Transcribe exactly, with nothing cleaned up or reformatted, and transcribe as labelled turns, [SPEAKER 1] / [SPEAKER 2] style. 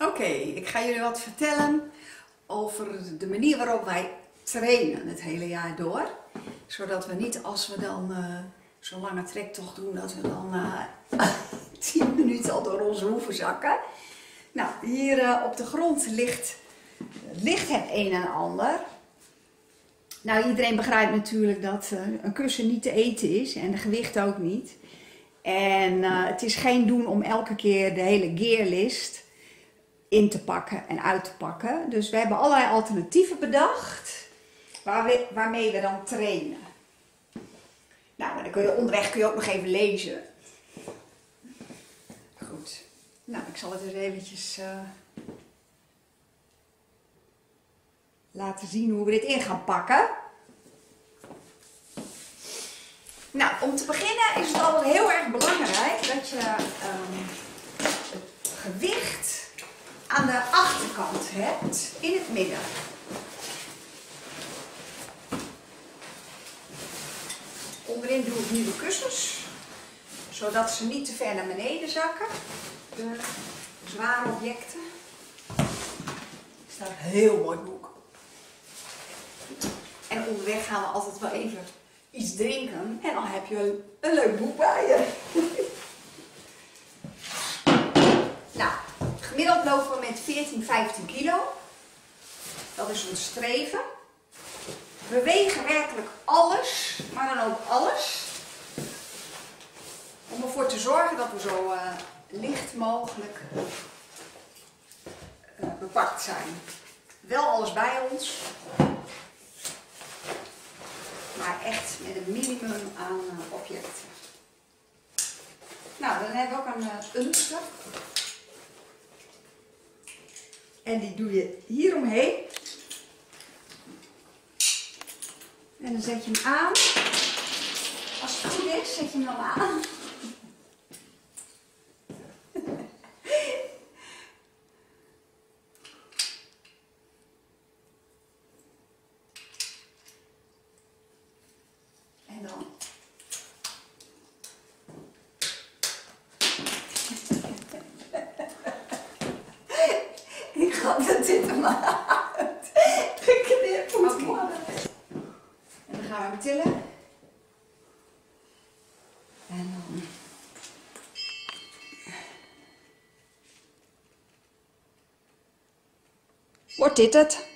[SPEAKER 1] Oké, okay, ik ga jullie wat vertellen over de manier waarop wij trainen het hele jaar door. Zodat we niet, als we dan uh, zo'n lange trektocht doen, dat we dan uh, tien minuten al door onze hoeven zakken. Nou, hier uh, op de grond ligt, ligt het een en ander. Nou, iedereen begrijpt natuurlijk dat uh, een kussen niet te eten is en de gewicht ook niet. En uh, het is geen doen om elke keer de hele gearlist in te pakken en uit te pakken. Dus we hebben allerlei alternatieven bedacht waar we, waarmee we dan trainen. Nou, dan kun je, onderweg kun je ook nog even lezen. Goed. Nou, ik zal het eens eventjes uh, laten zien hoe we dit in gaan pakken. Nou, om te beginnen is het altijd heel erg belangrijk dat je um, het gewicht aan de achterkant hebt, in het midden. Onderin doe ik nieuwe kussens, zodat ze niet te ver naar beneden zakken. De zware objecten. Er staat een heel mooi boek. En onderweg gaan we altijd wel even iets drinken en dan heb je een, een leuk boek bij je. Nou, gemiddeld lopen we met veertien, vijftien kilo. Dat is ons streven. We wegen werkelijk alles, maar dan ook alles. Om ervoor te zorgen dat we zo uh, licht mogelijk uh, bepakt zijn. Wel alles bij ons. Maar echt met een minimum aan uh, objecten. Nou, dan hebben we ook een uh, unster. En die doe je hier omheen. En dan zet je hem aan. Als het goed is, zet je hem dan aan. En dan. Ik ga dat dit er maar uit. Geknipt moet okay. worden. En dan gaan we hem tillen. En dan. Wordt dit het?